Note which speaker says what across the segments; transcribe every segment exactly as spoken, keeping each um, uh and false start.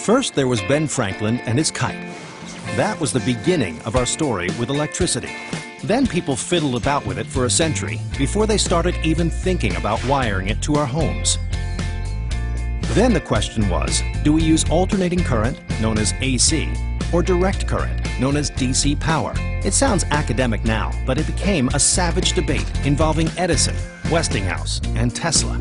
Speaker 1: First, there was Ben Franklin and his kite. That was the beginning of our story with electricity. Then people fiddled about with it for a century before they started even thinking about wiring it to our homes. Then the question was, do we use alternating current, known as A C, or direct current, known as D C power? It sounds academic now, but it became a savage debate involving Edison, Westinghouse, and Tesla.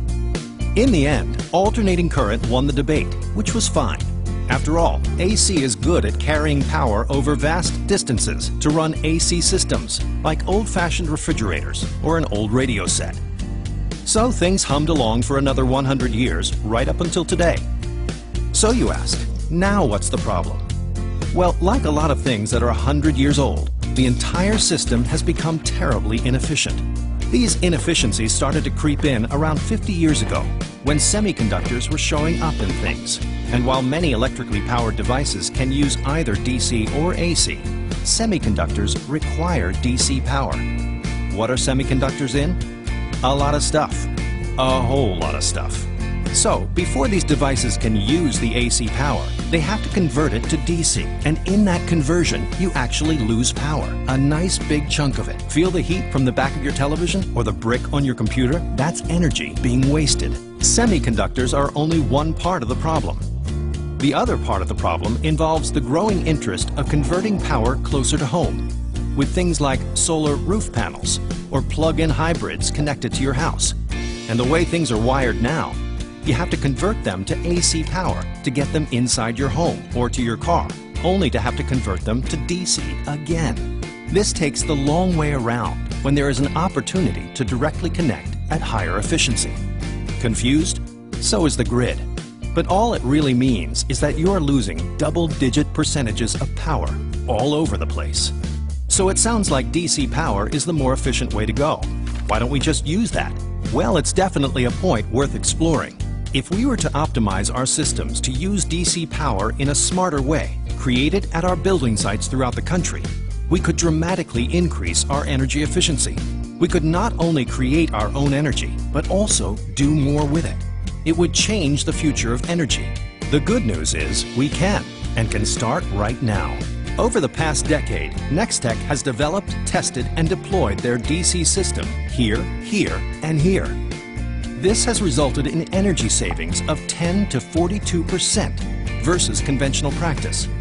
Speaker 1: In the end, alternating current won the debate, which was fine. After all, A C is good at carrying power over vast distances to run A C systems, like old-fashioned refrigerators or an old radio set. So things hummed along for another one hundred years, right up until today. So you ask, now what's the problem? Well, like a lot of things that are one hundred years old, the entire system has become terribly inefficient. These inefficiencies started to creep in around fifty years ago, when semiconductors were showing up in things. And while many electrically powered devices can use either D C or A C, semiconductors require D C power. What are semiconductors in? A lot of stuff. A whole lot of stuff. So, before these devices can use the A C power, they have to convert it to D C. And in that conversion, you actually lose power. A nice big chunk of it. Feel the heat from the back of your television or the brick on your computer? That's energy being wasted. Semiconductors are only one part of the problem. The other part of the problem involves the growing interest of converting power closer to home, with things like solar roof panels or plug-in hybrids connected to your house. And the way things are wired now, you have to convert them to A C power to get them inside your home or to your car, only to have to convert them to D C again. This takes the long way around when there is an opportunity to directly connect at higher efficiency. Confused? So is the grid. But all it really means is that you're losing double-digit percentages of power all over the place. So it sounds like D C power is the more efficient way to go. Why don't we just use that? Well, it's definitely a point worth exploring. If we were to optimize our systems to use D C power in a smarter way, created at our building sites throughout the country, we could dramatically increase our energy efficiency. We could not only create our own energy, but also do more with it. It would change the future of energy. The good news is we can, and can start right now. Over the past decade, Nextech has developed, tested, and deployed their D C system here, here, and here. This has resulted in energy savings of ten to forty-two percent versus conventional practice.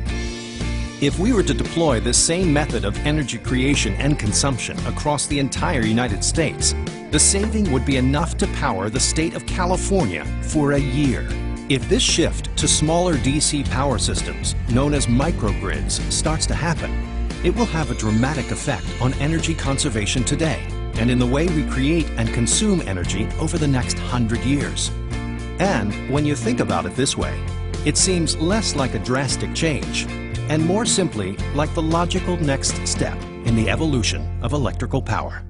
Speaker 1: If we were to deploy this same method of energy creation and consumption across the entire United States, the saving would be enough to power the state of California for a year. If this shift to smaller D C power systems, known as microgrids, starts to happen, it will have a dramatic effect on energy conservation today and in the way we create and consume energy over the next hundred years. And when you think about it this way, it seems less like a drastic change and more simply like the logical next step in the evolution of electrical power.